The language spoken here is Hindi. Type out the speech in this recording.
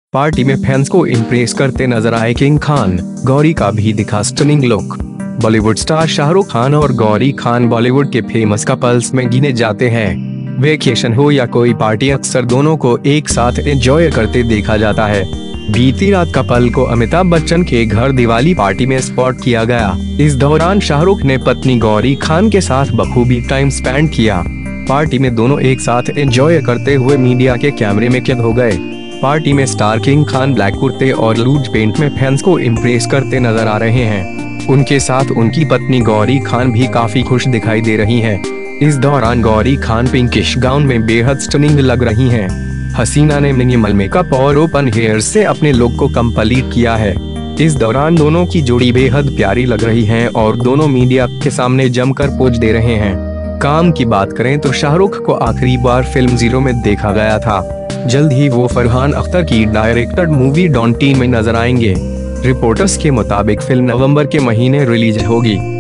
पार्टी में फैंस को इम्प्रेस करते नजर आए किंग खान। गौरी का भी दिखा stunning look. Bollywood star Shahrukh Khan और गौरी खान बॉलीवुड के फेमस कपल्स में गिने जाते हैं। वेकेशन हो या कोई पार्टी, अक्सर दोनों को एक साथ एंजॉय करते देखा जाता है। बीती रात कपल को अमिताभ बच्चन के घर दिवाली पार्टी में स्पॉट किया गया। इस दौरान शाहरुख ने पत्नी गौरी खान के साथ बखूबी टाइम स्पेंड किया। पार्टी में दोनों एक साथ एंजॉय करते हुए मीडिया के कैमरे में कैद हो गए। पार्टी में स्टार किंग खान ब्लैक कुर्ते और लूज पेंट में फैंस को इम्प्रेस करते नजर आ रहे हैं। उनके साथ उनकी पत्नी गौरी खान भी काफी खुश दिखाई दे रही हैं। इस दौरान गौरी खान पिंकिश गाउन में बेहद स्टनिंग लग रही हैं। हसीना ने मिनिमल मेकअप और ओपन हेयर से अपने लुक को कंप्लीट किया है। इस दौरान दोनों की जोड़ी बेहद प्यारी लग रही है और दोनों मीडिया के सामने जमकर पोज दे रहे हैं। काम की बात करें तो शाहरुख को आखिरी बार फिल्म जीरो में देखा गया था। जल्द ही वो फरहान अख्तर की डायरेक्टेड मूवी डॉन टीन में नजर आएंगे। रिपोर्टर्स के मुताबिक फिल्म नवंबर के महीने रिलीज होगी।